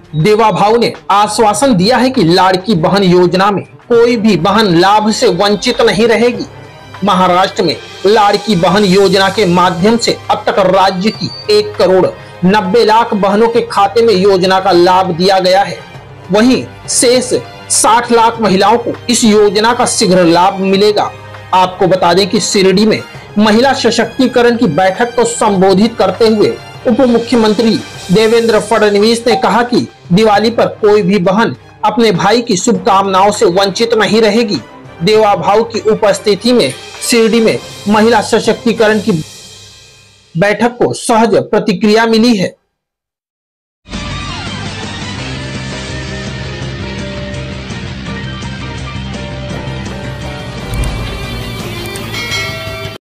देवा भाऊ ने आश्वासन दिया है कि लाड़की बहन योजना में कोई भी बहन लाभ से वंचित नहीं रहेगी। महाराष्ट्र में लाड़की बहन योजना के माध्यम से अब तक राज्य की 1,90,00,000 बहनों के खाते में योजना का लाभ दिया गया है। वहीं शेष 60 लाख महिलाओं को इस योजना का शीघ्र लाभ मिलेगा। आपको बता दें कि शिरडी में महिला सशक्तिकरण की बैठक को संबोधित करते हुए उप मुख्यमंत्री देवेंद्र फडणवीस ने कहा कि दिवाली पर कोई भी बहन अपने भाई की शुभकामनाओं से वंचित नहीं रहेगी। देवा भाऊ की उपस्थिति में शिरडी में महिला सशक्तिकरण की बैठक को सहज प्रतिक्रिया मिली है।